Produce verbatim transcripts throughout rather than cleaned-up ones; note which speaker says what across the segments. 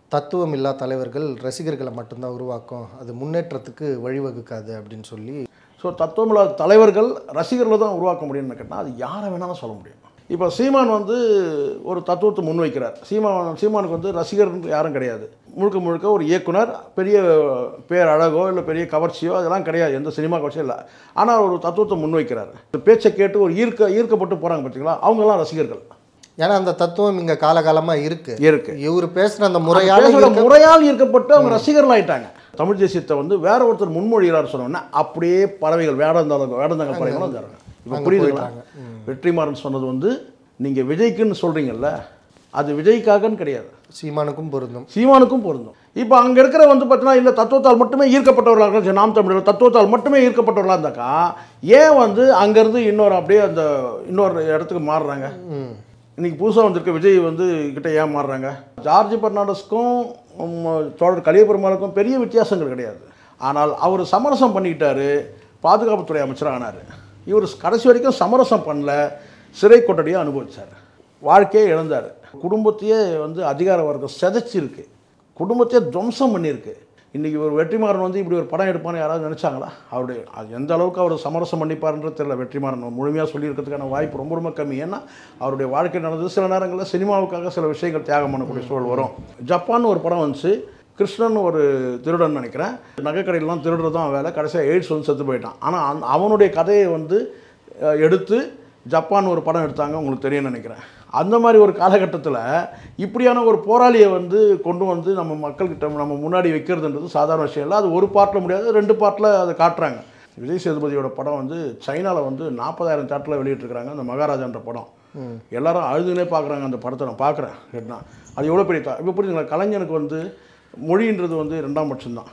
Speaker 1: தத்துவம் இல்லா தலைவர்கள் ரசிகர்களை மட்டும்தான் உருவாக்கும், அது முன்னேற்றத்துக்கு வழிவகுக்காது அப்படின்னு சொல்லி.
Speaker 2: ஸோ தத்துவம் இல்லாத தலைவர்கள் ரசிகர்களை தான் உருவாக்க முடியும்னு கேட்டால் அது யாரை வேணாலும் சொல்ல முடியும். இப்போ சீமான் வந்து ஒரு தத்துவத்தை முன்வைக்கிறார். சீமான் சீமானுக்கு வந்து ரசிகர் யாரும் கிடையாது. முழுக்க முழுக்க ஒரு இயக்குனர், பெரிய பேர் அழகோ இல்லை பெரிய கவர்ச்சியோ அதெல்லாம் கிடையாது, எந்த சினிமா கவர்ச்சியும் இல்லை. ஆனால் ஒரு தத்துவத்தை முன்வைக்கிறார். பேச்சை கேட்டு ஒரு ஈர்க்க ஈர்க்கப்பட்டு போகிறாங்க பார்த்தீங்களா, அவங்கெல்லாம் ரசிகர்கள்.
Speaker 1: ஏன்னா அந்த தத்துவம் இங்கே காலகாலமாக இருக்கு
Speaker 2: இருக்கு
Speaker 1: இவர் பேசுகிற அந்த முறையால்
Speaker 2: முறையால் ஈர்க்கப்பட்டு அவங்க ரசிகர்கள் ஆகிட்டாங்க. தமிழ் தேசியத்தை வந்து வேற ஒருத்தர் முன்மொழிகிறார் சொன்னோன்னா அப்படியே பறவைகள் வேடந்தாங்க வேடந்தாங்க பறவைகளும் தராங்க. இப்போ புரியுதுங்களா? வெற்றிமாறன் சொன்னது வந்து நீங்கள் விஜய்க்குன்னு சொல்கிறீங்கல்ல, அது விஜய்க்காகன்னு கிடையாது,
Speaker 1: சீமானுக்கும் பொருந்தும்
Speaker 2: சீமானுக்கும் பொருந்தும். இப்போ அங்கே இருக்கிற வந்து பார்த்தீங்கன்னா இல்லை தத்துவத்தால் மட்டுமே ஈர்க்கப்பட்டவர்களாக, நாம் தமிழர் தத்துவத்தால் மட்டுமே ஈர்க்கப்பட்டவர்களாக இருந்தாக்கா ஏன் வந்து அங்கேருந்து இன்னொரு அப்படியே அந்த இன்னொரு இடத்துக்கு மாறுறாங்க? இன்றைக்கி புதுசாக வந்திருக்க விஜய் வந்து கிட்ட ஏன் மாறுறாங்க? ஜார்ஜ் பெர்னாண்டஸ்க்கும் தோழர் கலியபெருமாளுக்கும் பெரிய வித்தியாசங்கள் கிடையாது. ஆனால் அவர் சமரசம் பண்ணிக்கிட்டாரு, பாதுகாப்புத்துறை அமைச்சர் ஆனார். இவர் கடைசி வரைக்கும் சமரசம் பண்ணல, சிறை கொட்டடியாக அனுபவித்தார், வாழ்க்கையே இழந்தார். குடும்பத்தையே வந்து அதிகார வர்க்கம் செதைச்சிருக்கு, குடும்பத்தையே துவம்சம் பண்ணியிருக்கு. இன்றைக்கி ஒரு வெற்றிமாறன் வந்து இப்படி ஒரு படம் எடுப்பான்னு யாராவது நினச்சாங்களா? அவருடைய அது எந்த அளவுக்கு அவர் சமரசம் பண்ணிப்பாருன்றது தெரியல. வெற்றிமாறன் முழுமையாக சொல்லியிருக்கிறதுக்கான வாய்ப்பு ரொம்ப ரொம்ப கம்மி. ஏன்னா அவருடைய வாழ்க்கை நடந்தது சில நேரங்களில் சினிமாவுக்காக சில விஷயங்கள் தியாகம் பண்ணக்கூடிய சூழல் வரும். ஜப்பான் ஒரு படம் வந்துச்சு, கிருஷ்ணன் ஒரு திருடன் நினைக்கிறேன், நகைக்கடையிலாம் திருடுறது தான் வேலை, கடைசியாக எய்ட்ஸ் வந்து செத்து போயிட்டான். ஆனால் அந் அவனுடைய கதையை வந்து எடுத்து ஜப்பான் ஒரு படம் எடுத்தாங்க, உங்களுக்கு தெரியும்னு நினைக்கிறேன். அந்த மாதிரி ஒரு காலகட்டத்தில் இப்படியான ஒரு போராளியை வந்து கொண்டு வந்து நம்ம மக்கள்கிட்ட நம்ம முன்னாடி வைக்கிறதுன்றது சாதாரண விஷயம் இல்லை. அது ஒரு பார்ட்டில் முடியாது, ரெண்டு பார்ட்டில் அதை காட்டுறாங்க. விஜய் சேதுபதியோட படம் வந்து சைனாவில் வந்து நாற்பதாயிரம் தேட்டரில் வெளியிட்டிருக்கிறாங்க, அந்த மகாராஜான்ற படம். எல்லாரும் அழுதுனே பார்க்குறாங்க அந்த படத்தை. நான் பார்க்குறேன் கேட்டால் அது எவ்வளோ பெரிய தா இப்போ புரிஞ்சுங்களா? கலைஞனுக்கு வந்து மொழின்றது வந்து ரெண்டாம் பட்சம்தான்.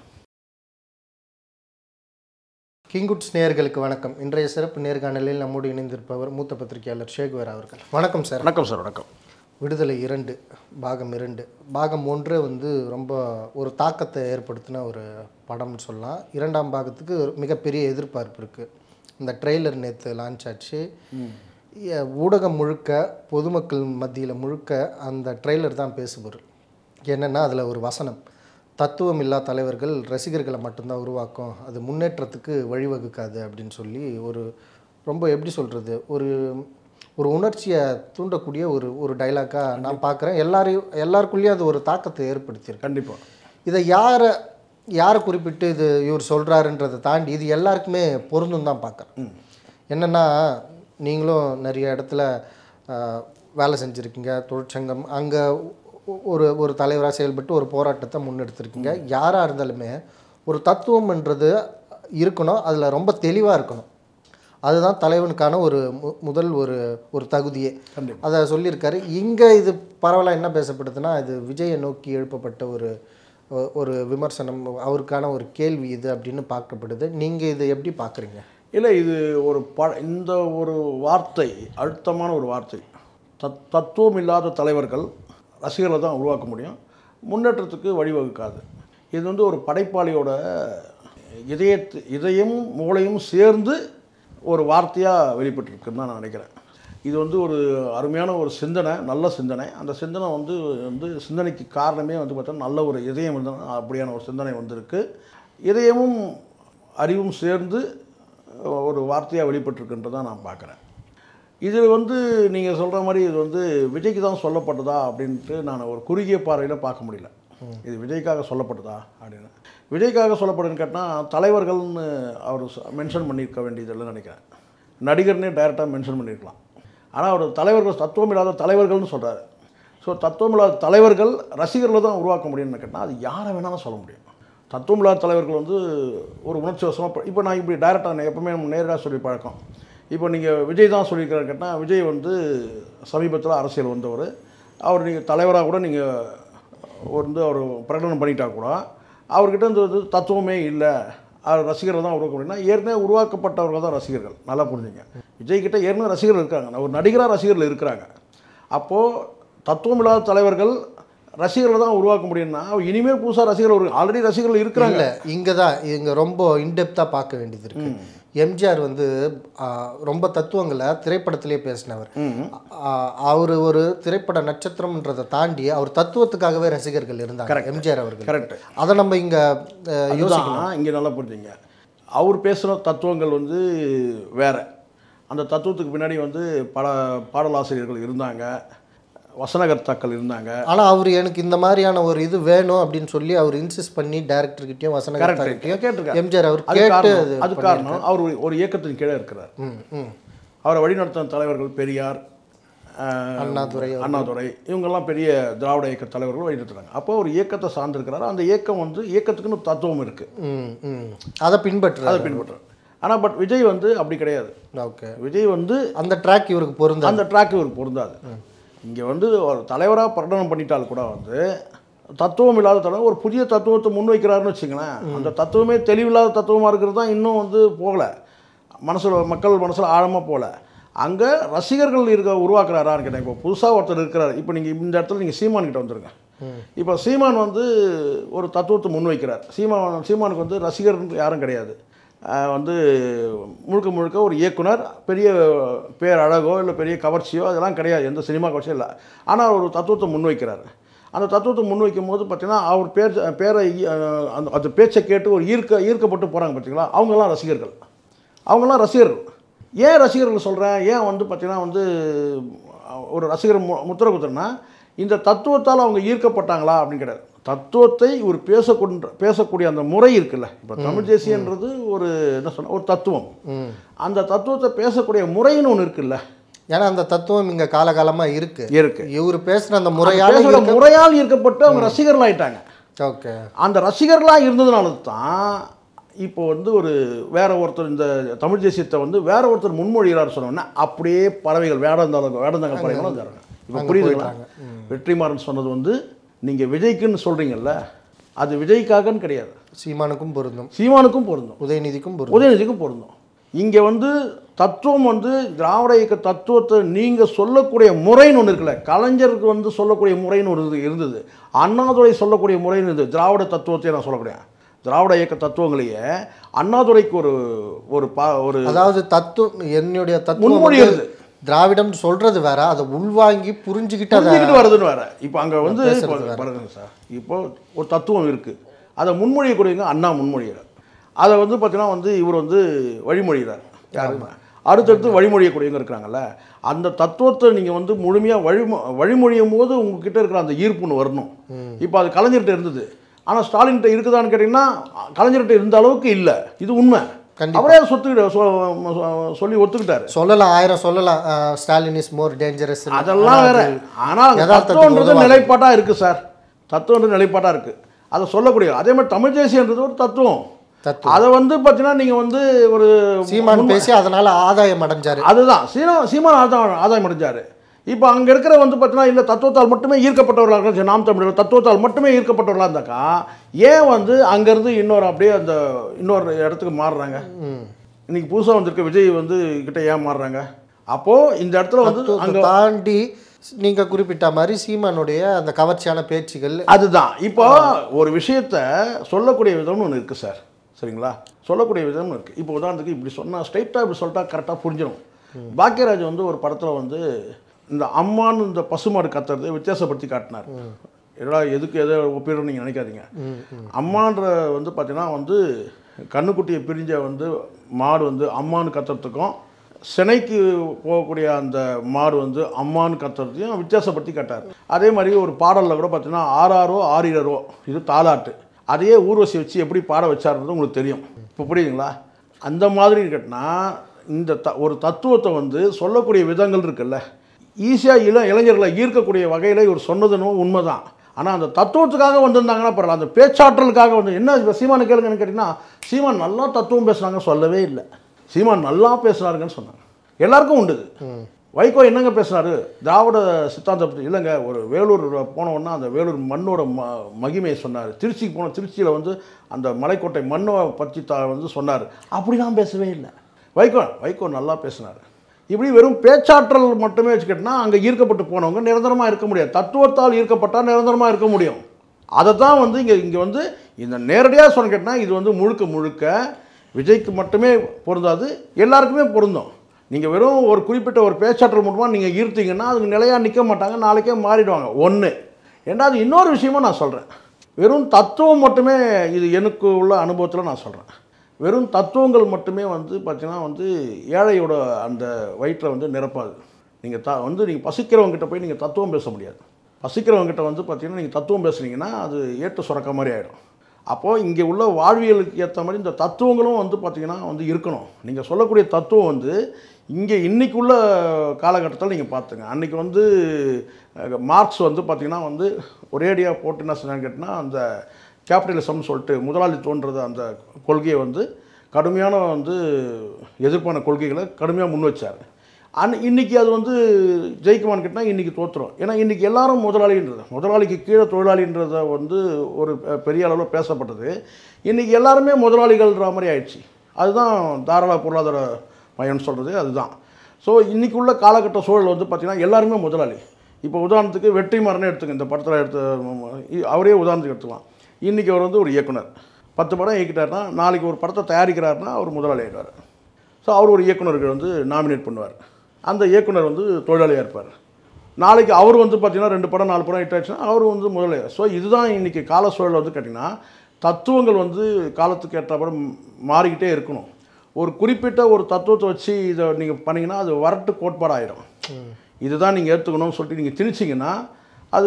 Speaker 1: கிங்குட்ஸ் நேயர்களுக்கு வணக்கம். இன்றைய சிறப்பு நேர்காணலில் நம்மோடு இணைந்திருப்பவர் மூத்த பத்திரிகையாளர் ஷேகுவேர் அவர்கள். வணக்கம் சார்.
Speaker 2: வணக்கம் சார். வணக்கம்.
Speaker 1: விடுதலை இரண்டு பாகம் இரண்டு பாகம் ஒன்று வந்து ரொம்ப ஒரு தாக்கத்தை ஏற்படுத்தின ஒரு படம்னு சொல்லலாம். இரண்டாம் பாகத்துக்கு மிகப்பெரிய எதிர்பார்ப்பு இருக்குது. இந்த ட்ரெய்லர் நேற்று லான்ச் ஆச்சு. ஊடகம் முழுக்க, பொதுமக்கள் மத்தியில் முழுக்க அந்த ட்ரெய்லர் தான் பேசுபொருள். என்னென்னா அதில் ஒரு வசனம், தத்துவம் இல்லா தலைவர்கள் ரசிகர்களை மட்டும்தான் உருவாக்கும், அது முன்னேற்றத்துக்கு வழிவகுக்காது அப்படின்னு சொல்லி ஒரு ரொம்ப எப்படி சொல்கிறது, ஒரு ஒரு உணர்ச்சியை தூண்டக்கூடிய ஒரு ஒரு டைலாக்காக நான் பார்க்குறேன். எல்லாரையும் எல்லாருக்குள்ளேயும் அது ஒரு தாக்கத்தை ஏற்படுத்தியிருக்கு.
Speaker 2: கண்டிப்பாக.
Speaker 1: இதை யாரை யாரை குறிப்பிட்டு இது இவர் சொல்கிறாருன்றதை தாண்டி இது எல்லாருக்குமே பொருந்தும் தான் பார்க்குறேன். என்னென்னா, நீங்களும் நிறைய இடத்துல வேலை செஞ்சுருக்கீங்க, தொழிற்சங்கம், அங்கே ஒரு ஒரு தலைவராக செயல்பட்டு ஒரு போராட்டத்தை முன்னெடுத்திருக்கீங்க. யாராக இருந்தாலுமே ஒரு தத்துவம்ன்றது இருக்கணும், அதில் ரொம்ப தெளிவாக இருக்கணும். அதுதான் தலைவனுக்கான ஒரு மு முதல் ஒரு ஒரு தகுதியே. அதை சொல்லியிருக்காரு. இங்கே இது பரவலாக என்ன பேசப்படுதுன்னா, இது விஜயை நோக்கி எழுப்பப்பட்ட ஒரு ஒரு விமர்சனம், அவருக்கான ஒரு கேள்வி இது அப்படின்னு பார்க்கப்படுது. நீங்கள் இதை எப்படி பார்க்குறீங்க?
Speaker 2: இல்லை, இது ஒரு ப இந்த ஒரு வார்த்தை அழுத்தமான ஒரு வார்த்தை. தத் தத்துவம் இல்லாத தலைவர்கள் ரசிகர்களை தான் உருவாக்க முடியும், முன்னேற்றத்துக்கு வழிவகுக்காது. இது வந்து ஒரு படைப்பாளியோட இதயத்து இதயம் மூளையும் சேர்ந்து ஒரு வார்த்தையாக வெளிப்பட்டுருக்குன்னு தான் நான் நினைக்கிறேன். இது வந்து ஒரு அருமையான ஒரு சிந்தனை, நல்ல சிந்தனை. அந்த சிந்தனை வந்து வந்து சிந்தனைக்கு காரணமே வந்து பார்த்தோன்னா நல்ல ஒரு இதயம் வந்து அப்படியான ஒரு சிந்தனை வந்திருக்கு. இதயமும் அறிவும் சேர்ந்து ஒரு வார்த்தையாக வெளிப்பட்டுருக்குன்றதான் நான் பார்க்குறேன். இது வந்து நீங்கள் சொல்கிற மாதிரி இது வந்து விஜய்க்கு தான் சொல்லப்பட்டதா அப்படின்ட்டு நான் ஒரு குறுகிய பார்வையில் பார்க்க முடியல. இது விஜய்க்காக சொல்லப்பட்டதா அப்படின்னு. விஜய்க்காக சொல்லப்படுதுன்னு கேட்டால் தலைவர்கள்னு அவர் மென்ஷன் பண்ணியிருக்க வேண்டியதில்லைன்னு நினைக்கிறேன். நடிகர்னே டைரெக்டாக மென்ஷன் பண்ணியிருக்கலாம். ஆனால் அவர் தலைவர்கள் தத்துவம் இல்லாத தலைவர்கள்னு சொல்கிறாரு. ஸோ தத்துவம் இல்லாத தலைவர்கள் ரசிகர்களை தான் உருவாக்க முடியும்னு கேட்டால் அது யாரை வேணாலும் சொல்ல முடியும். தத்துவம் இல்லாத தலைவர்கள் வந்து ஒரு உணர்ச்சி வசமாக இப்போ நான் இப்படி டைரெக்டாக எப்பவுமே நேரடியாக சொல்லி பழக்கம். இப்போ நீங்கள் விஜய் தான் சொல்லியிருக்காரு கேட்டால், விஜய் வந்து சமீபத்தில் அரசியல் வந்தவர். அவர் நீங்கள் தலைவராக கூட நீங்கள் வந்து அவர் பிரகடனம் பண்ணிட்டா கூட அவர்கிட்ட இந்த வந்து தத்துவமே இல்லை, அவர் ரசிகர்கள் தான் உருவாக்க முடியும்னா ஏற்கனவே உருவாக்கப்பட்டவர்கள் தான் ரசிகர்கள். நல்லா புரிஞ்சுங்க. விஜய்கிட்ட ஏற்கனவே ரசிகர்கள் இருக்காங்க, ஒரு நடிகராக ரசிகர்கள் இருக்கிறாங்க. அப்போது தத்துவம் இல்லாத தலைவர்கள் ரசிகர்களை தான் உருவாக்க முடியும்னா இனிமேல் புதுசாக ரசிகர்கள் ஒரு ஆல்ரெடி ரசிகர்கள் இருக்கிறாங்க.
Speaker 1: இல்லை, இங்கே தான் இங்கே ரொம்ப இன்டெப்த்தாக பார்க்க வேண்டியது இருக்கு. எம்ஜிஆர் வந்து ரொம்ப தத்துவங்களை திரைப்படத்திலே பேசினவர். அவர் ஒரு திரைப்பட நட்சத்திரம்ன்றதை தாண்டி அவர் தத்துவத்துக்காகவே ரசிகர்கள் இருந்தாங்க எம்ஜிஆர் அவர்கள்.
Speaker 2: கரெக்ட்.
Speaker 1: அதை நம்ம இங்கே
Speaker 2: யோசிக்கலாம். இங்கே நல்லா புரிஞ்சுங்க, அவர் பேசுகிற தத்துவங்கள் வந்து வேற. அந்த தத்துவத்துக்கு பின்னாடி வந்து பல பாடலாசிரியர்கள் இருந்தாங்க, வசனகர்த்தாக்கள் இருந்தாங்க.
Speaker 1: ஆனால் அவர் எனக்கு இந்த மாதிரியான ஒரு இது வேணும் அப்படின்னு சொல்லி அவர் இன்சிஸ்ட் பண்ணி டைரக்டர்கிட்டையும் வசனகர்த்தாக்கிட்டையும்
Speaker 2: கேட்டிருக்காரு.
Speaker 1: எம்ஜிஆர் அவர் கேட்டு
Speaker 2: அது காரணம் அவர் ஒரு இயக்கத்தின் கீழே இருக்கிறார். அவரை வழிநடத்தின தலைவர்கள் பெரியார்,
Speaker 1: அண்ணாதுரை
Speaker 2: அண்ணாதுரை இவங்கெல்லாம் பெரிய திராவிட இயக்க தலைவர்கள் வழிநடத்துறாங்க. அப்போ ஒரு இயக்கத்தை சார்ந்திருக்கிறாரு. அந்த இயக்கம் வந்து இயக்கத்துக்குன்னு தத்துவம் இருக்குது,
Speaker 1: அதை பின்பற்ற
Speaker 2: அதை பின்பற்ற. ஆனால் பட் விஜய் வந்து அப்படி கிடையாது.
Speaker 1: ஓகே,
Speaker 2: விஜய் வந்து
Speaker 1: அந்த ட்ராக் இவருக்கு பொருந்தா
Speaker 2: அந்த ட்ராக் இவருக்கு பொருந்தாது. இங்கே வந்து ஒரு தலைவராக பிரகடனம் பண்ணிட்டால் கூட வந்து தத்துவம் இல்லாத தலைவர் ஒரு புதிய தத்துவத்தை முன்வைக்கிறாருன்னு வச்சுங்களேன். அந்த தத்துவமே தெளிவில்லாத தத்துவமாக இருக்கிறது தான் இன்னும் வந்து போகலை, மனசில் மக்கள் மனசில் ஆழமாக போகல. அங்கே ரசிகர்கள் இருக்க உருவாக்குறாரான்னு கேட்டேன். இப்போ புதுசாக ஒருத்தர் இருக்கிறார். இப்போ நீங்கள் இந்த இடத்துல நீங்கள் சீமான் கிட்ட வந்துருங்க. இப்போ சீமான் வந்து ஒரு தத்துவத்தை முன்வைக்கிறார். சீமான் சீமானுக்கு வந்து ரசிகர் யாரும் கிடையாது. வந்து முழுக்க முழுக்க ஒரு இயக்குனர், பெரிய பேர் அழகோ இல்லை பெரிய கவர்ச்சியோ அதெல்லாம் கிடையாது, எந்த சினிமா கவர்ச்சியும் இல்லை. ஆனால் ஒரு தத்துவத்தை முன்வைக்கிறார். அந்த தத்துவத்தை முன்வைக்கும் போது பார்த்தீங்கன்னா அவர் பேர் பேரை அந்த அந்த பேச்சை கேட்டு ஒரு ஈர்க்க ஈர்க்கப்பட்டு போகிறாங்க பார்த்தீங்களா, அவங்கெல்லாம் ரசிகர்கள். அவங்கெல்லாம் ரசிகர்கள். ஏன் ரசிகர்கள் சொல்கிறேன், ஏன் வந்து பார்த்தீங்கன்னா வந்து ஒரு ரசிகர் மு முத்திர குத்துறேன்னா இந்த தத்துவத்தால் அவங்க ஈர்க்கப்பட்டாங்களா அப்படின்னு கிடையாது. தத்துவத்தை ஒரு பேசக்கூடிய பேசக்கூடிய அந்த முறை இருக்குல்ல, இப்போ தமிழ் தேசியன்றது ஒரு என்ன சொன்ன ஒரு தத்துவம். அந்த தத்துவத்தை பேசக்கூடிய முறைன்னு ஒன்று இருக்குல்ல,
Speaker 1: ஏன்னா அந்த தத்துவம் இங்கே காலகாலமாக இருக்கு
Speaker 2: இருக்கு
Speaker 1: இவர் பேசுகிற அந்த முறையால்
Speaker 2: முறையால் ஈர்க்கப்பட்டு அவங்க ரசிகர்கள் ஆகிட்டாங்க.
Speaker 1: ஓகே,
Speaker 2: அந்த ரசிகர்களாக இருந்ததுனால தான் இப்போ வந்து ஒரு வேற ஒருத்தர் இந்த தமிழ் தேசியத்தை வந்து வேற ஒருத்தர் முன்மொழிகிறார் சொன்னோன்னா அப்படியே பறவைகள் வேடந்தாங்க வேடந்தாங்க பறவைகளும் தராங்க. இப்போ புரியுதுங்களா? வெற்றிமாறன் சொன்னது வந்து நீங்கள் விஜய்க்குன்னு சொல்கிறீங்கல்ல, அது விஜய்க்காகன்னு கிடையாது,
Speaker 1: சீமானுக்கும் பொருந்தும்,
Speaker 2: சீமானுக்கும் பொருந்தும்,
Speaker 1: உதயநிதிக்கும் பொருந்தும்,
Speaker 2: உதயநிதிக்கும் பொருந்தும். இங்கே வந்து தத்துவம் வந்து திராவிட இயக்க தத்துவத்தை நீங்கள் சொல்லக்கூடிய முறைன்னு ஒன்று இருக்குல்ல, கலைஞருக்கு வந்து சொல்லக்கூடிய முறைன்னு ஒரு இருந்தது, அண்ணாதுரை சொல்லக்கூடிய முறைன்னு இருந்தது. திராவிட தத்துவத்தை நான் சொல்லக்கூடிய திராவிட இயக்க தத்துவங்களையே அண்ணாதுரைக்கு ஒரு ஒரு பா ஒரு
Speaker 1: அதாவது தத்துவம் என்னுடைய தத்துவம்
Speaker 2: முன்மொழிகிறது.
Speaker 1: திராவிடம் சொல்றது வேற, அதை உள்வாங்கி புரிஞ்சுக்கிட்டு
Speaker 2: புரிஞ்சுக்கிட்டு வருதுன்னு வேற. இப்போ அங்கே வந்து பாருங்க சார், இப்போ ஒரு தத்துவம் இருக்குது, அதை முன்மொழியக்கூடியவங்க அண்ணா முன்மொழிகிறார். அதை வந்து பார்த்தீங்கன்னா வந்து இவர் வந்து வழிமொழிகிறார். யாருமே அடுத்தடுத்து வழிமொழியக்கூடியவங்க இருக்கிறாங்கல்ல, அந்த தத்துவத்தை நீங்கள் வந்து முழுமையாக வழி வழிமொழியும் போது உங்ககிட்ட இருக்கிற அந்த ஈர்ப்புன்னு வரணும். இப்போ அது கலைஞர்கிட்ட இருந்தது, ஆனால் ஸ்டாலின்கிட்ட இருக்குதான்னு கேட்டிங்கன்னா கலைஞர்கிட்ட இருந்த அளவுக்கு இல்லை. இது உண்மை. அவரே சொத்துக்கிட்ட சொல்லி ஒத்துக்கிட்டாரு.
Speaker 1: சொல்லலாம், ஆயிரம் சொல்லலாம், ஸ்டாலின் இஸ் மோர் டேஞ்சரஸ்,
Speaker 2: அதெல்லாம் வேற. ஆனால் தத்துவன்றது நிலைப்பாட்டாக இருக்குது சார், தத்துவன்றது நிலைப்பாட்டாக இருக்குது, அதை சொல்லக்கூடிய. அதே மாதிரி தமிழ் தேசியன்றது ஒரு தத்துவம். அதை வந்து பார்த்தீங்கன்னா நீங்கள் வந்து ஒரு
Speaker 1: சீமான் பேசி அதனால் ஆதாயம் அடைஞ்சார்.
Speaker 2: அதுதான் சீனா சீமான் ஆதாயம் ஆதாயம் அடைஞ்சார். இப்போ அங்கே இருக்கிற வந்து பார்த்தீங்கன்னா இல்லை தத்துவத்தால் மட்டுமே ஈர்க்கப்பட்டவர்களாக நாம் தமிழர்கள் தத்துவத்தால் மட்டுமே ஈர்க்கப்பட்டவர்களாக இருந்தாக்கா ஏன் வந்து அங்கேருந்து இன்னொரு அப்படியே அந்த இன்னொரு இடத்துக்கு மாறுறாங்க? இன்னைக்கு புதுசாக வந்திருக்க விஜய் வந்து கிட்ட ஏன் மாறுறாங்க? அப்போது இந்த இடத்துல வந்து அங்கே
Speaker 1: தாண்டி நீங்கள் குறிப்பிட்ட மாதிரி சீமானுடைய அந்த கவர்ச்சியான பேச்சுகள், அதுதான்
Speaker 2: இப்போ ஒரு விஷயத்த சொல்லக்கூடிய விதம்னு ஒன்று இருக்குது சார். சரிங்களா? சொல்லக்கூடிய விதம்னு இருக்குது. இப்போ உதாரணத்துக்கு இப்படி சொன்னால் ஸ்ட்ரைட்டாக இப்படி சொல்லிட்டா கரெக்டாக புரிஞ்சிடும். பாக்கியராஜ் வந்து ஒரு படத்தில் வந்து இந்த அம்மான்னு இந்த பசுமாடு கத்துறதை வித்தியாசப்படுத்தி காட்டினார். ஏடா எதுக்கு எதை ஒப்பிடுறோம் நீங்கள் நினைக்காதீங்க. அம்மான்ற வந்து பார்த்தீங்கன்னா வந்து கண்ணுக்குட்டியை பிரிஞ்ச வந்து மாடு வந்து அம்மானு கத்துறதுக்கும் சினைக்கு போகக்கூடிய அந்த மாடு வந்து அம்மானு கத்துறதையும் வித்தியாசப்படுத்தி காட்டார். அதே மாதிரி ஒரு பாடலில் கூட பார்த்தீங்கன்னா ஆறாரோ ஆறிரரோ இது தாலாட்டு, அதையே ஊர்வசி வச்சு எப்படி பாட வச்சாருன்றது உங்களுக்கு தெரியும். இப்போ புரியுதுங்களா? அந்த மாதிரி கேட்டினா இந்த த ஒரு தத்துவத்தை வந்து சொல்லக்கூடிய விதங்கள் இருக்குல்ல, ஈஸியாக இள இளைஞர்களை ஈர்க்கக்கூடிய வகையில் இவர் சொன்னதுன்னு உண்மை தான். ஆனால் அந்த தத்துவத்துக்காக வந்திருந்தாங்கன்னா பரவாயில்ல, அந்த பேச்சாற்றலுக்காக வந்து என்ன இப்போ சீமானு கேளுங்கன்னு கேட்டிங்கன்னா சீமான் நல்லா தத்துவம் பேசுனாங்க சொல்லவே இல்லை, சீமான் நல்லா பேசுனாருங்கன்னு சொன்னாங்க. எல்லாருக்கும் உண்டு. வைகோ என்னங்க பேசுனாரு திராவிட சித்தாந்தத்தை இல்லைங்க, ஒரு வேலூர் போனோன்னா அந்த வேலூர் மண்ணோட ம மகிமையை சொன்னார். திருச்சிக்கு போன திருச்சியில் வந்து அந்த மலைக்கோட்டை மண்ணை பற்றி த வந்து சொன்னார். அப்படிலாம் பேசவே இல்லை. வைகோ வைகோ நல்லா பேசினார். இப்படி வெறும் பேச்சாற்றல் மட்டுமே வச்சுக்கிட்டோன்னா அங்கே ஈர்க்கப்பட்டு போனவங்க நிரந்தரமாக இருக்க முடியாது. தத்துவத்தால் ஈர்க்கப்பட்டால் நிரந்தரமாக இருக்க முடியும். அதை தான் வந்து இங்கே இங்கே வந்து இந்த நேரடியாக சொன்ன கேட்டால் இது வந்து முழுக்க முழுக்க விஜய்க்கு மட்டுமே பொருந்தாது, எல்லாருக்குமே பொருந்தும். நீங்கள் வெறும் ஒரு குறிப்பிட்ட ஒரு பேச்சாற்றல் மட்டுமா நீங்கள் ஈர்த்தீங்கன்னா அதுக்கு நிலையாக நிற்க மாட்டாங்க, நாளைக்கே மாறிடுவாங்க. ஒன்று. ரெண்டாவது இன்னொரு விஷயமும் நான் சொல்கிறேன், வெறும் தத்துவம் மட்டுமே, இது எனக்கு உள்ள அனுபவத்தில் நான் சொல்கிறேன், வெறும் தத்துவங்கள் மட்டுமே வந்து பார்த்திங்கன்னா வந்து ஏழையோட அந்த வயிற்றை வந்து நிரப்பாது. நீங்கள் த வந்து நீங்கள் பசிக்கிறவங்ககிட்ட போய் நீங்கள் தத்துவம் பேச முடியாது. பசிக்கிறவங்ககிட்ட வந்து பார்த்திங்கன்னா நீங்கள் தத்துவம் பேசுனீங்கன்னா அது ஏட்டு சுரக்க மாதிரி ஆகிடும். அப்போது இங்கே உள்ள வாழ்வியலுக்கு ஏற்ற மாதிரி இந்த தத்துவங்களும் வந்து பார்த்திங்கன்னா வந்து இருக்கணும். நீங்கள் சொல்லக்கூடிய தத்துவம் வந்து இங்கே இன்றைக்கி உள்ள காலகட்டத்தில் நீங்கள் பார்த்துங்க. அன்றைக்கி வந்து மார்க்ஸ் வந்து பார்த்திங்கன்னா வந்து ஒரேடியாக போட்டு என்ன சொன்னான்னு கேட்டால் அந்த கேபிட்டலிசம்னு சொல்லிட்டு முதலாளித்துவன்றது அந்த கொள்கையை வந்து கடுமையான வந்து எதிர்ப்பான கொள்கைகளை கடுமையாக முன் வச்சார். அன் இன்றைக்கி அது வந்து ஜெயிக்குமான்னு கேட்டால் இன்றைக்கி தோற்றுரும். ஏன்னா இன்றைக்கி எல்லாரும் முதலாளின்றது, முதலாளிக்கு கீழே தொழிலாளின்றதை வந்து ஒரு பெரிய அளவில் பேசப்பட்டது. இன்றைக்கி எல்லாருமே முதலாளிகள்ன்ற மாதிரி ஆயிடுச்சு. அதுதான் தாராள பொருளாதார மையம்னு சொல்கிறது அதுதான். ஸோ இன்றைக்கி உள்ள காலகட்ட சூழல் வந்து பார்த்திங்கன்னா எல்லாருமே முதலாளி. இப்போ உதாரணத்துக்கு வெற்றிமாறனே எடுத்துங்க, இந்த படத்தில் எடுத்து அவரே உதாரணத்துக்கு எடுத்துக்கலாம். இன்றைக்கி அவர் வந்து ஒரு இயக்குனர், பத்து படம் இயக்கிட்டார்னா நாளைக்கு ஒரு படத்தை தயாரிக்கிறாருன்னா அவர் முதலாளி ஆகிடுவார். ஸோ அவர் ஒரு இயக்குனருக்கு வந்து நாமினேட் பண்ணுவார், அந்த இயக்குனர் வந்து தொழிலாளியாக இருப்பார். நாளைக்கு அவர் வந்து பார்த்திங்கன்னா ரெண்டு படம் நாலு படம் ஹிட் ஆயிடுச்சுன்னா அவர் வந்து முதலாளி. ஸோ இதுதான் இன்றைக்கி கால சூழல் வந்து கேட்டிங்கன்னா தத்துவங்கள் வந்து காலத்துக்கு ஏற்றப்பட மாறிக்கிட்டே இருக்கணும். ஒரு குறிப்பிட்ட ஒரு தத்துவத்தை வச்சு இதை நீங்கள் பண்ணிங்கன்னா அது வரட்டு கோட்பாடாயிடும். இதுதான் நீங்கள் ஏற்றுக்கணும்னு சொல்லிட்டு நீங்கள் திணிச்சிங்கன்னா அது.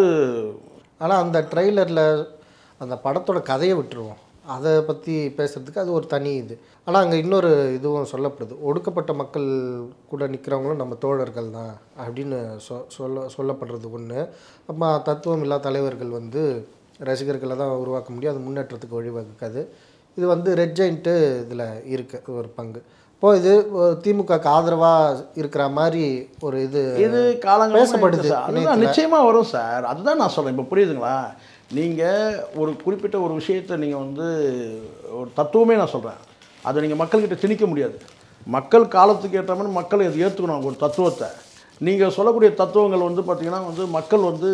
Speaker 1: ஆனால் அந்த ட்ரெய்லரில் அந்த படத்தோட கதையை விட்டுருவோம், அதை பற்றி பேசுகிறதுக்கு அது ஒரு தனி இது. ஆனால் அங்கே இன்னொரு இதுவும் சொல்லப்படுது, ஒடுக்கப்பட்ட மக்கள் கூட நிற்கிறவங்களும் நம்ம தோழர்கள் தான் அப்படின்னு சொ சொல்ல சொல்லப்படுறது ஒன்று. அப்புறமா தத்துவம் இல்லா தலைவர்கள் வந்து ரசிகர்களை தான் உருவாக்க முடியும், அது முன்னேற்றத்துக்கு வழிவகுக்காது. இது வந்து ரெட் ஜெயிண்ட்டு இதில் இருக்குது ஒரு பங்கு. இப்போ இது திமுகக்கு ஆதரவாக இருக்கிற மாதிரி ஒரு இது
Speaker 2: இது காலங்கள்
Speaker 1: பேசப்படுது.
Speaker 2: அதுதான் நிச்சயமாக வரும் சார், அதுதான் நான் சொல்கிறேன். இப்போ புரியுதுங்களா? நீங்கள் ஒரு குறிப்பிட்ட ஒரு விஷயத்தை நீங்கள் வந்து ஒரு தத்துவமே நான் சொல்கிறேன், அதை நீங்கள் மக்கள்கிட்ட திணிக்க முடியாது. மக்கள் காலத்துக்கு ஏற்ற மாதிரி மக்கள் அதை ஏற்றுக்கணும். ஒரு தத்துவத்தை நீங்கள் சொல்லக்கூடிய தத்துவங்கள் வந்து பார்த்திங்கன்னா வந்து மக்கள் வந்து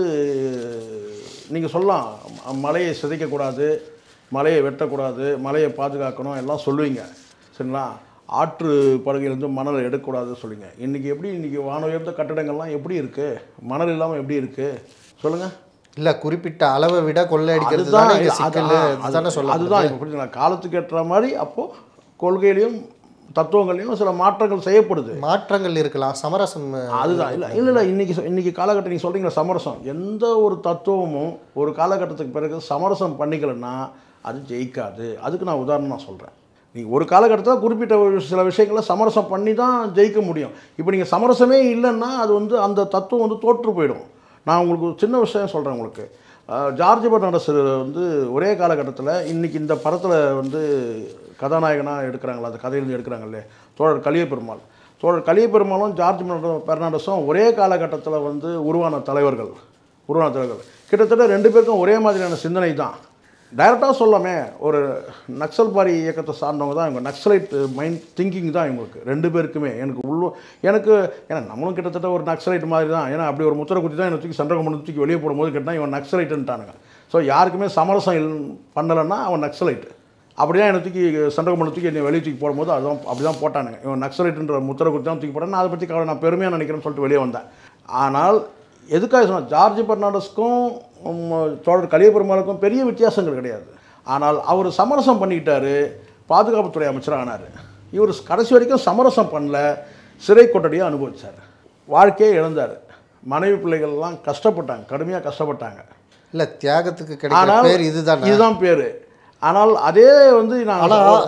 Speaker 2: நீங்கள் சொல்லலாம், மலையை சிதைக்கக்கூடாது, மலையை வெட்டக்கூடாது, மலையை பாதுகாக்கணும் எல்லாம் சொல்லுவீங்க, சரிங்களா? ஆற்று படுகையிலேருந்து மணலை எடுக்கக்கூடாது சொல்லுவீங்க. இன்றைக்கி எப்படி இன்றைக்கி வான உயர்ந்த கட்டடங்கள்லாம் எப்படி இருக்குது, மணல் இல்லாமல் எப்படி இருக்குது சொல்லுங்கள்?
Speaker 1: இல்லை, குறிப்பிட்ட அளவை விட கொள்ளையடிக்கிறது தான் அதுதானே சொல்ல.
Speaker 2: அதுதான் இப்போ புரியுதுங்களா? காலத்துக்கு ஏற்ற மாதிரி அப்போது கொள்கையிலையும் தத்துவங்களையும் சில மாற்றங்கள் செய்யப்படுது.
Speaker 1: மாற்றங்கள் இருக்கலாம், சமரசம்
Speaker 2: அதுதான். இல்லை இல்லை இல்லை இன்றைக்கி இன்றைக்கி காலகட்டம் நீங்கள் சொல்கிறீங்களா சமரசம், எந்த ஒரு தத்துவமும் ஒரு காலகட்டத்துக்கு பிறகு சமரசம் பண்ணிக்கலன்னா அது ஜெயிக்காது. அதுக்கு நான் உதாரணம் நான் சொல்கிறேன். நீங்கள் ஒரு காலகட்டத்தில் குறிப்பிட்ட ஒரு சில விஷயங்களை சமரசம் பண்ணி தான் ஜெயிக்க முடியும். இப்போ நீங்கள் சமரசமே இல்லைன்னா அது வந்து அந்த தத்துவம் வந்து தோற்று போயிடும். நான் உங்களுக்கு ஒரு சின்ன விஷயம் சொல்கிறேன். உங்களுக்கு ஜார்ஜ் பெர்னாண்டஸ் வந்து ஒரே காலகட்டத்தில் இன்றைக்கி இந்த படத்தில் வந்து கதாநாயகனாக எடுக்கிறாங்களா, அந்த கதையிலேருந்து எடுக்கிறாங்களே, தோழர் கலியபெருமாள். தோழர் கலியபெருமாளும் ஜார்ஜ் பெர்னாண்டஸும் ஒரே காலகட்டத்தில் வந்து உருவான தலைவர்கள் உருவான தலைவர்கள் கிட்டத்தட்ட ரெண்டு பேருக்கும் ஒரே மாதிரியான சிந்தனை தான். டைரெக்டாக சொல்லாமே, ஒரு நக்சல் பாரி இயக்கத்தை சார்ந்தவங்க தான் இவங்க. நக்சலைட் மைண்ட் திங்கிங் தான் இவங்களுக்கு ரெண்டு பேருக்குமே. எனக்கு உள்ள எனக்கு ஏன்னா நம்மளும் கிட்டத்தட்ட ஒரு நக்சலைட் மாதிரி தான். ஏன்னா அப்படி ஒரு முத்திரை குத்தி தான் என்னை தூக்கி சண்டை கொண்டு தூக்கி வெளியே போடும்போது கேட்டால் இவன் நக்சலைட்டுன்ட்டானுங்க. ஸோ யாருக்குமே சமரசம் இல் பண்ணலைன்னா அவன் நக்சலைட்டு. அப்படி தான் என்னை தூக்கி சண்டை கொண்டு தூக்கி என்னை வெளியே தூக்கி போடும்போது அதுதான் அப்படி தான் போட்டானுங்க. இவன் நக்சலைட்டுன்ற முத்திரை குத்தி தான் தூக்கி போட்டான். நான் அதை பற்றி கவலை நான் பெருமையாக நினைக்கிறேன்னு சொல்லிட்டு வெளியே வந்தேன். ஆனால் எதுக்காக சொன்னால் ஜார்ஜ் பெர்னாண்டஸ்க்கும் தோழர் கலியபெருமாளுக்கும் பெரிய வித்தியாசங்கள் கிடையாது. ஆனால் அவர் சமரசம் பண்ணிக்கிட்டார், பாதுகாப்புத்துறை அமைச்சராக ஆனார். இவர் கடைசி வரைக்கும் சமரசம் பண்ணல, சிறை கொட்டடியாக அனுபவித்தார், வாழ்க்கையே இழந்தார். மனைவி பிள்ளைகள்லாம் கஷ்டப்பட்டாங்க, கடுமையாக கஷ்டப்பட்டாங்க.
Speaker 1: இல்லை, தியாகத்துக்கு கிடைக்கிற பேர் இதுதான்
Speaker 2: இதுதான் பேர். ஆனால் அதே வந்து நான்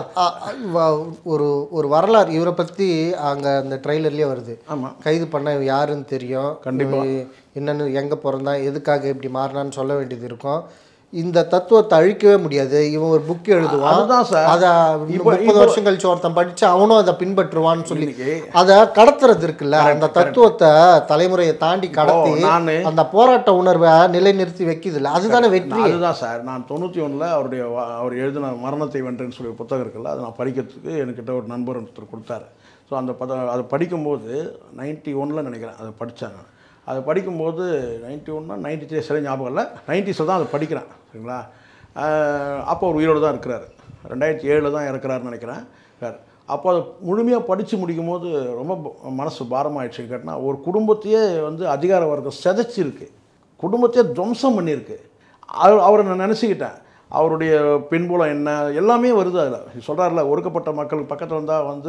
Speaker 1: ஒரு ஒரு வரலாறு இவரை பற்றி அங்கே அந்த ட்ரெய்லர்லேயே வருது.
Speaker 2: ஆமாம்,
Speaker 1: கைது பண்ண யாருன்னு தெரியும்,
Speaker 2: கண்டிப்பாக
Speaker 1: என்னென்னு எங்கே பிறந்தா எதுக்காக இப்படி மாறினான்னு சொல்ல வேண்டியது இருக்கும். இந்த தத்துவத்தை அழிக்கவே முடியாது. இவன் ஒரு புக் எழுதுவான்,
Speaker 2: அதுதான் சார்.
Speaker 1: அதை முப்பது வருஷம் கழிச்சு ஒருத்தன் படிச்சு அவனும் அதை பின்பற்றுவான்னு சொல்லி அதை கடத்துறது இருக்குல்ல, அந்த தத்துவத்தை தலைமுறையை தாண்டி கடத்தி அந்த போராட்ட உணர்வை நிலைநிறுத்தி வைக்குது இல்லை, அதுதானே வெற்றி.
Speaker 2: அதுதான் சார். நான் தொண்ணூற்றி ஒன்றில் அவருடைய அவர் எழுதின மரணத்தை வென்றேன்னு சொல்லி புத்தகம் இருக்குல்ல, அதை நான் படிக்கிறதுக்கு என்கிட்ட ஒரு நண்பர் ஒருத்தர் கொடுத்தாரு. ஸோ அந்த பத அதை படிக்கும்போது நைன்ட்டி ஒனில் நினைக்கிறேன் அதை படித்தாங்க. அதை படிக்கும்போது நைன்ட்டி ஒன்னா நைன்ட்டி த்ரீ சரி ஞாபகம் இல்லை, நைன்ட்டிஸில் தான் அதை படிக்கிறேன் சரிங்களா. அப்போ அவர் உயிரோடு தான் இருக்கிறார், ரெண்டாயிரத்தி ஏழில் தான் இறக்குறாருன்னு நினைக்கிறேன் சார். அப்போ அதை முழுமையாக படித்து முடிக்கும் போது ரொம்ப மனசு பாரமாகிடுச்சு. கேட்டால் ஒரு குடும்பத்தையே வந்து அதிகார வர்க்கம் சிதைச்சிருக்கு, குடும்பத்தையே துவம்சம் பண்ணியிருக்கு. அவர் அவரை நான் நினச்சிக்கிட்டேன். அவருடைய பின்புலம் என்ன எல்லாமே வருது அதில். சொல்கிறார்ல, ஒடுக்கப்பட்ட மக்கள் பக்கத்தில் வந்தால் வந்து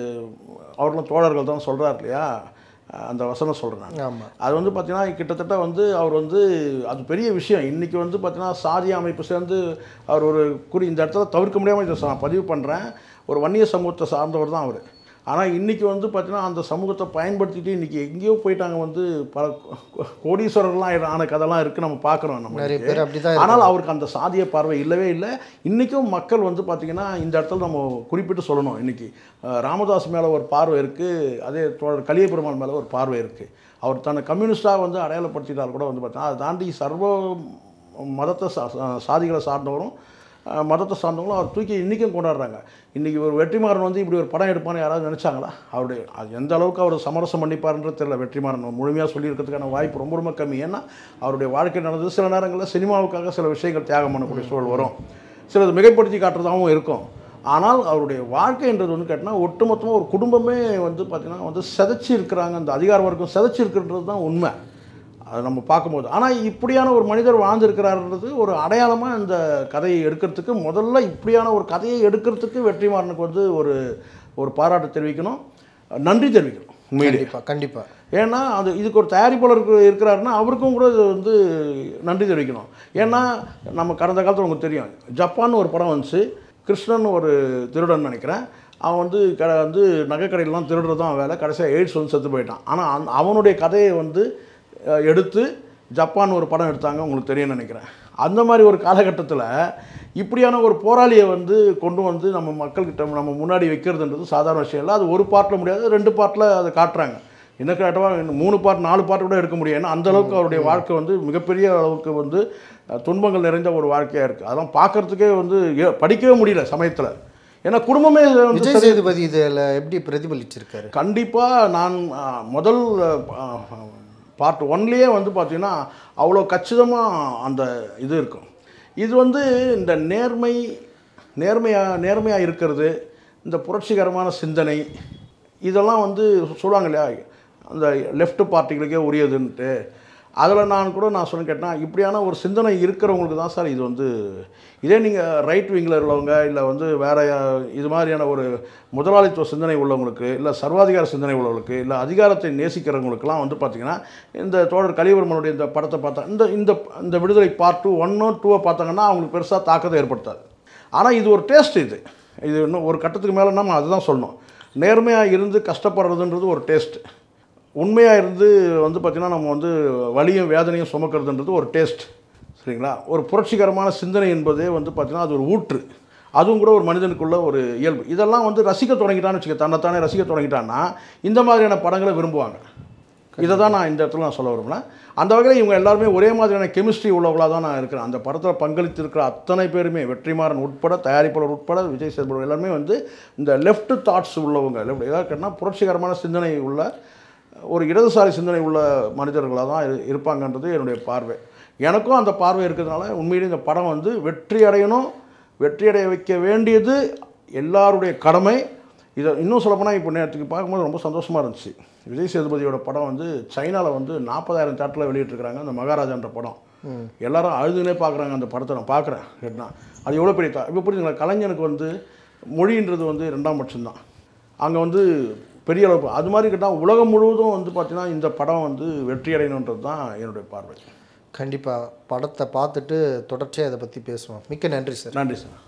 Speaker 2: அவர்களும் தோழர்கள் தான் சொல்கிறார் இல்லையா, அந்த வசனம் சொல்கிறேன்.
Speaker 1: ஆமாம்,
Speaker 2: அது வந்து பார்த்திங்கன்னா கிட்டத்தட்ட வந்து அவர் வந்து அது பெரிய விஷயம். இன்றைக்கி வந்து பார்த்திங்கன்னா சாதிய அமைப்பு சேர்ந்து அவர் ஒரு குறி இந்த இடத்துல தவிர்க்க முடியாமல் இதை நான் பதிவு பண்ணுறேன், ஒரு வன்னிய சமூகத்தை சார்ந்தவர் தான் அவர். ஆனால் இன்றைக்கி வந்து பார்த்திங்கன்னா அந்த சமூகத்தை பயன்படுத்திட்டு இன்றைக்கி எங்கேயோ போயிட்டாங்க, வந்து பல கோடீஸ்வரர்லாம் ஆன கதைலாம் இருக்குது, நம்ம பார்க்குறோம் நம்ம
Speaker 1: நிறைய பேர் அப்படி தான்.
Speaker 2: ஆனால் அவருக்கு அந்த சாதிய பார்வை இல்லவே இல்லை. இன்றைக்கும் மக்கள் வந்து பார்த்திங்கன்னா இந்த இடத்துல நம்ம குறிப்பிட்டு சொல்லணும், இன்றைக்கி ராமதாஸ் மேலே ஒரு பார்வை இருக்குது, அதே தோழர் கலிய பெருமாள் மேலே ஒரு பார்வை இருக்குது. அவர் தன்னை கம்யூனிஸ்டாக வந்து அடையாளப்படுத்திட்டால் கூட வந்து பார்த்தீங்கன்னா அதை தாண்டி சர்வ மதத்தை சா சாதிகளை சார்ந்தவரும் மதத்தை சார்ந்தவங்களும் அவர் தூக்கி இன்றைக்கும் கொண்டாடுறாங்க. இன்றைக்கி ஒரு வெற்றிமாறன் வந்து இப்படி ஒரு படம் எடுப்பான்னு யாராவது நினச்சாங்களா? அவருடைய அது எந்த அளவுக்கு அவர் சமரசம் பண்ணிப்பாருன்றது தெரியல. வெற்றிமாறன் முழுமையாக சொல்லியிருக்கிறதுக்கான வாய்ப்பு ரொம்ப ரொம்ப கம்மி. ஏன்னா அவருடைய வாழ்க்கை நடந்தது சில நேரங்களில் சினிமாவுக்காக சில விஷயங்கள் தியாகம் பண்ணக்கூடிய சூழல் வரும், சிலது மிகைப்படுத்தி காட்டுறதாகவும் இருக்கும். ஆனால் அவருடைய வாழ்க்கைன்றது வந்து கேட்டால் ஒட்டுமொத்தமாக ஒரு குடும்பமே வந்து பார்த்திங்கன்னா வந்து சிதைச்சி இருக்கிறாங்க, அந்த அதிகார வர்க்கம் சிதைச்சி இருக்கிறது தான் உண்மை, அதை நம்ம பார்க்கும்போது. ஆனால் இப்படியான ஒரு மனிதர் வாழ்ந்திருக்கிறாருன்றது ஒரு அடையாளமாக இந்த கதையை எடுக்கிறதுக்கு, முதல்ல இப்படியான ஒரு கதையை எடுக்கிறதுக்கு வெற்றிமாறனுக்கு வந்து ஒரு ஒரு பாராட்டு தெரிவிக்கணும், நன்றி தெரிவிக்கணும்
Speaker 1: கண்டிப்பாக கண்டிப்பாக.
Speaker 2: ஏன்னா அது இதுக்கு ஒரு தயாரிப்பாளர் இருக்கிறாருன்னா அவருக்கும் கூட இது வந்து நன்றி தெரிவிக்கணும். ஏன்னா நம்ம கடந்த காலத்தில் உங்களுக்கு தெரியும், ஜப்பான் ஒரு படம் வந்துச்சு, கிருஷ்ணன் ஒரு திருடன் நினைக்கிறேன், அவன் வந்து க வந்து நகைக்கடையிலாம் திருடுறது தான் வேலை, கடைசியாக எய்ட்ஸ் வந்து செத்து போயிட்டான். ஆனால் அந் அவனுடைய கதையை வந்து எடுத்து ஜப்பான் ஒரு படம் எடுத்தாங்க, உங்களுக்கு தெரியும்னு நினைக்கிறேன். அந்த மாதிரி ஒரு காலகட்டத்தில் இப்படியான ஒரு போராளியை வந்து கொண்டு வந்து நம்ம மக்கள்கிட்ட நம்ம முன்னாடி வைக்கிறதுன்றது சாதாரண விஷயம் இல்லை. அது ஒரு பார்ட்டில் முடியாது, ரெண்டு பார்ட்டில் அதை காட்டுறாங்க. என்ன கேட்டவா மூணு பார்ட் நாலு பார்ட் கூட எடுக்க முடியும். ஏன்னா அந்தளவுக்கு அவருடைய வாழ்க்கை வந்து மிகப்பெரிய அளவுக்கு வந்து துன்பங்கள் நிறைந்த ஒரு வாழ்க்கையாக இருக்குது. அதெல்லாம் பார்க்குறதுக்கே வந்து படிக்கவே முடியல சமயத்தில். ஏன்னா குடும்பமே
Speaker 1: விஜய் சேதுபதி இதில் எப்படி பிரதிபலிச்சிருக்காரு?
Speaker 2: கண்டிப்பாக நான் முதல் பார்ட் ஒன்லேயே வந்து பார்த்திங்கன்னா அவ்வளோ கச்சிதமாக அந்த இது இருக்கும். இது வந்து இந்த நேர்மை நேர்மையாக நேர்மையாக இருக்கிறது, இந்த புரட்சிகரமான சிந்தனை, இதெல்லாம் வந்து சொல்லுவாங்க இல்லையா அந்த லெஃப்ட் பார்ட்டிகளுக்கே உரியதுன்ட்டு. அதில் நான் கூட நான் சொன்ன கேட்டேன், இப்படியான ஒரு சிந்தனை இருக்கிறவங்களுக்கு தான் சார் இது வந்து. இதே நீங்கள் ரைட் விங்கில் உள்ளவங்க, இல்லை வந்து வேறு இது மாதிரியான ஒரு முதலாளித்துவ சிந்தனை உள்ளவங்களுக்கு, இல்லை சர்வாதிகார சிந்தனை உள்ளவங்களுக்கு, இல்லை அதிகாரத்தை நேசிக்கிறவங்களுக்கெல்லாம் வந்து பார்த்திங்கன்னா இந்த தோழர் கலியபெருமானுடைய இந்த படத்தை பார்த்தா இந்த இந்த இந்த விடுதலை பார்ட் டூ ஒன்னோ டூவை பார்த்தாங்கன்னா அவங்களுக்கு பெருசாக தாக்கத்தை ஏற்படுத்தாது. ஆனால் இது ஒரு டேஸ்ட், இது இது இன்னும் ஒரு கட்டத்துக்கு மேலே நம்ம அதுதான் சொல்லணும். நேர்மையாக இருந்து கஷ்டப்படுறதுன்றது ஒரு டேஸ்ட், உண்மையாக இருந்து வந்து பார்த்திங்கன்னா நம்ம வந்து வலியும் வேதனையும் சுமக்கிறதுன்றது ஒரு டேஸ்ட், சரிங்களா. ஒரு புரட்சிகரமான சிந்தனை என்பதே வந்து பார்த்திங்கன்னா அது ஒரு ஊற்று, அதுவும் கூட ஒரு மனிதனுக்குள்ள ஒரு இயல்பு. இதெல்லாம் வந்து ரசிக்க தொடங்கிட்டான்னு வச்சுக்க, தன்னைத்தானே ரசிக்க தொடங்கிட்டான்னா இந்த மாதிரியான படங்களை விரும்புவாங்க. இதை தான் நான் இந்த இடத்துல நான் சொல்ல விரும்புகிறேன். அந்த வகையில் இவங்க எல்லாருமே ஒரே மாதிரியான கெமிஸ்ட்ரி உள்ளவங்களாக தான் நான் இருக்கிறேன். அந்த படத்தில் பங்களித்து இருக்கிற அத்தனை பேருமே, வெற்றிமாறன் உட்பட, தயாரிப்பாளர் உட்பட, விஜய் சேதுபதி எல்லாருமே வந்து இந்த லெஃப்ட் தாட்ஸ் உள்ளவங்க, லெஃப்ட் ஏதாவது கேட்டால் புரட்சிகரமான சிந்தனை உள்ள ஒரு இடதுசாரி சிந்தனை உள்ள மனிதர்களாக தான் இருப்பாங்கன்றது என்னுடைய பார்வை. எனக்கும் அந்த பார்வை இருக்கிறதுனால உண்மையிலே இந்த படம் வந்து வெற்றி அடையணும், வெற்றி அடைய வைக்க வேண்டியது எல்லாருடைய கடமை. இதை இன்னும் சொல்லப்போனால் இப்போ நேரத்துக்கு பார்க்கும்போது ரொம்ப சந்தோஷமாக இருந்துச்சு. விஜய் சேதுபதியோட படம் வந்து சைனாவில் வந்து நாற்பதாயிரம் தேட்டரில் வெளியிட்டிருக்கிறாங்க அந்த மகாராஜான்ற படம். எல்லாரும் அழுதுனே பார்க்குறாங்க அந்த படத்தை. நான் பார்க்குறேன் கேட்டா அது எவ்வளோ பெரிய இப்போ புரியுதுங்களா. கலைஞனுக்கு வந்து மொழின்றது வந்து ரெண்டாம் பட்சம்தான், அங்கே வந்து பெரிய அளவு. அது மாதிரி கேட்டால் உலகம் முழுவதும் வந்து பார்த்திங்கன்னா இந்த படம் வந்து வெற்றி அடையணுன்றது தான் என்னுடைய பார்வை.
Speaker 1: கண்டிப்பாக படத்தை பார்த்துட்டு தொடர்ச்சியாக இதை பற்றி பேசுவோம். மிக்க நன்றி சார்.
Speaker 2: நன்றி சார்.